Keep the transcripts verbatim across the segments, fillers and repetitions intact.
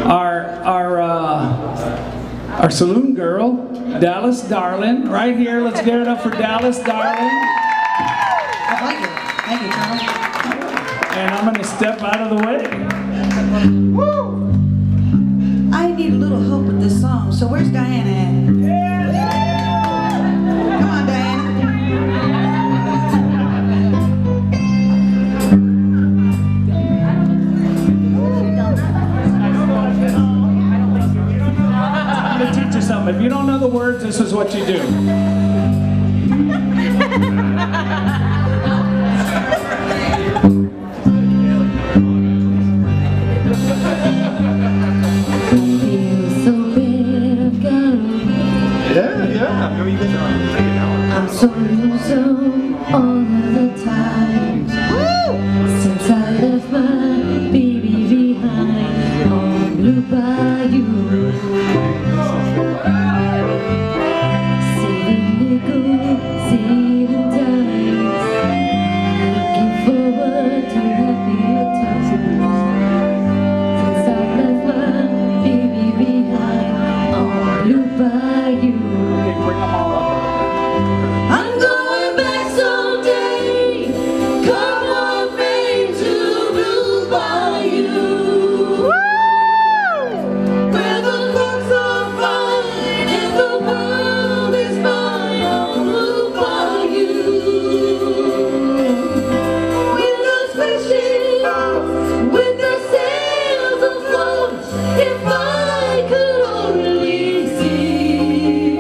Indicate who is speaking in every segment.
Speaker 1: our our uh, our saloon girl, Dallas Darling, right here. Let's give it up for Dallas Darling.
Speaker 2: I like it. Thank you, Charles.
Speaker 1: And I'm going to step out of the way.
Speaker 2: Woo! I need a little help with this song. So where's Diana at? Come on, Diana.
Speaker 1: I'm going to teach you something. If you don't know the words, this is what you do.
Speaker 3: Yeah, yeah. No, you guys are on the now.
Speaker 4: I'm so lonesome all the time. Woo! Since I left my baby behind on Blue Bayou. Saving nickels, saving dimes, looking forward to happier times. Since I left my baby behind on Blue Bayou. I'm going back someday. Come on, babe, to Blue Bayou. Where the clocks are fine and the world is mine on Blue Bayou. With those spaceships, with their sails afloat, if I could only see.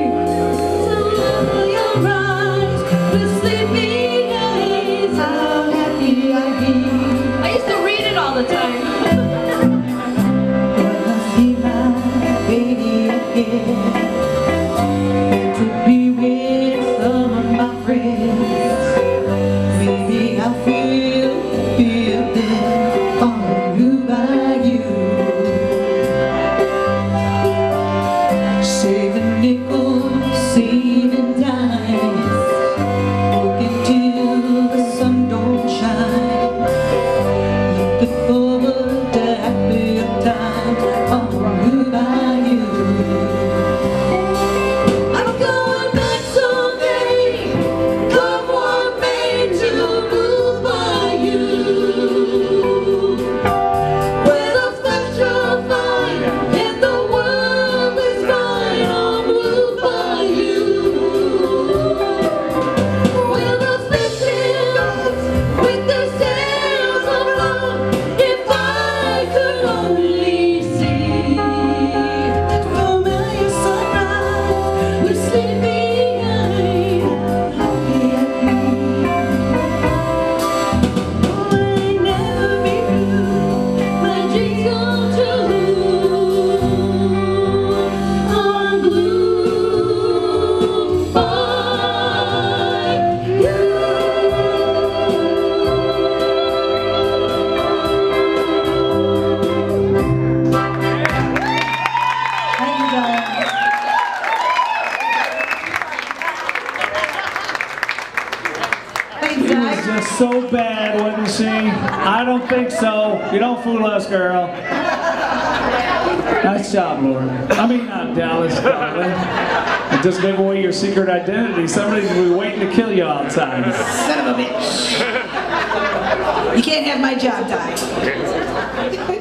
Speaker 4: Your eyes, the sleepy eyes, how happy I'd be. I used to read it all the time. When I see my baby again, to be with some of my friends, maybe I'll feel, feel them on Blue Bayou. Saving nickels, saving dimes, working till the sun don't shine, looking forward to happier times on Blue Bayou. I'm going back someday. Come on, babe, to Blue Bayou, where the flesh are fine and the world is mine on Blue Bayou. Where the spaceships with their sails afloat, if I could only see familiar sunrise with sleepy eyes, how happy I'd be. Oh, I never be blue, my dreams come true on Blue Bayou. Thank you, Diana. Thanks,
Speaker 1: She was
Speaker 2: guys.
Speaker 1: just so bad, wasn't she? I don't think so. You don't fool us, girl. Nice job, Lauren. I mean, not Dallas, darling. You just gave away your secret identity. Somebody's gonna be waiting to kill you outside.
Speaker 2: Son of a bitch. You can't have my job, Di.